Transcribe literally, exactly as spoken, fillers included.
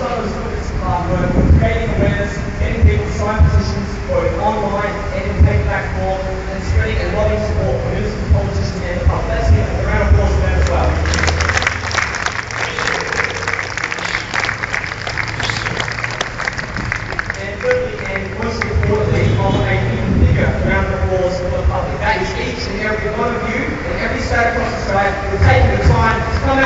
some of us with this hard work, creating awareness, getting people to sign petitions, both online and in paperback form, and spreading a lot of support for ministers, politicians, and the public. Let's give a round of applause for them as well. And thirdly, and most importantly, I want a even bigger round of applause for the public. That is each and every one of you, and every state across Australia, who've taken the time to come out